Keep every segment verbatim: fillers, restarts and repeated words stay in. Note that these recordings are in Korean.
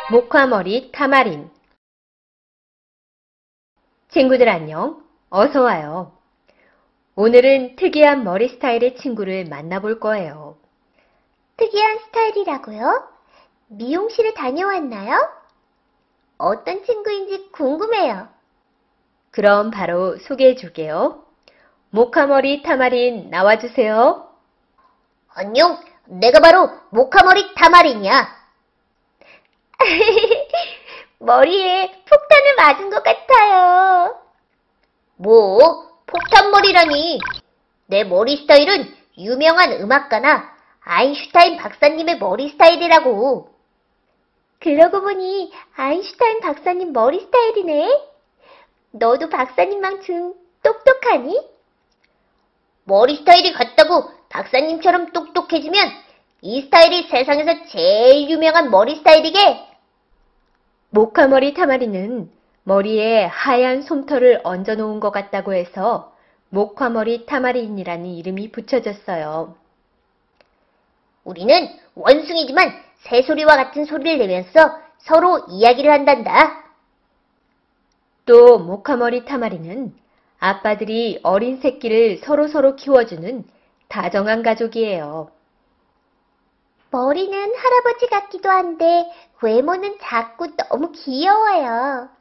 목화머리 타마린. 친구들 안녕, 어서 와요. 오늘은 특이한 머리 스타일의 친구를 만나볼 거예요. 특이한 스타일이라고요? 미용실에 다녀왔나요? 어떤 친구인지 궁금해요. 그럼 바로 소개해 줄게요. 목화머리 타마린 나와주세요. 안녕, 내가 바로 목화머리 타마린이야. 머리에 폭탄을 맞은 것 같아요. 뭐? 폭탄머리라니. 내 머리 스타일은 유명한 음악가나 아인슈타인 박사님의 머리 스타일이라고. 그러고 보니 아인슈타인 박사님 머리 스타일이네. 너도 박사님만큼 똑똑하니? 머리 스타일이 같다고 박사님처럼 똑똑해지면 이 스타일이 세상에서 제일 유명한 머리 스타일이게. 목화머리 타마린은 머리에 하얀 솜털을 얹어 놓은 것 같다고 해서 목화머리 타마린이라는 이름이 붙여졌어요. 우리는 원숭이지만 새소리와 같은 소리를 내면서 서로 이야기를 한단다. 또 목화머리 타마린은 아빠들이 어린 새끼를 서로서로 키워주는 다정한 가족이에요. 머리는 할아버지 같기도 한데 외모는 작고 너무 귀여워요.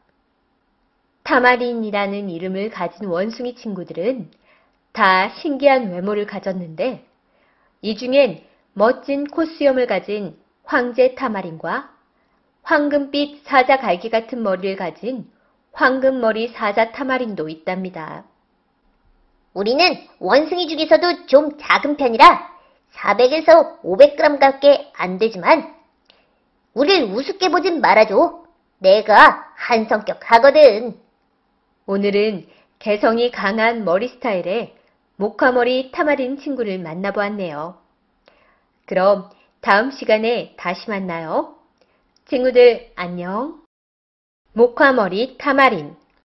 타마린이라는 이름을 가진 원숭이 친구들은 다 신기한 외모를 가졌는데 이 중엔 멋진 콧수염을 가진 황제 타마린과 황금빛 사자 갈기 같은 머리를 가진 황금머리 사자 타마린도 있답니다. 우리는 원숭이 중에서도 좀 작은 편이라 사백에서 오백 그램밖에 안 되지만 우릴 우습게 보진 말아줘. 내가 한 성격 하거든. 오늘은 개성이 강한 머리 스타일의 목화머리 타마린 친구를 만나보았네요. 그럼 다음 시간에 다시 만나요. 친구들 안녕. 목화머리 타마린.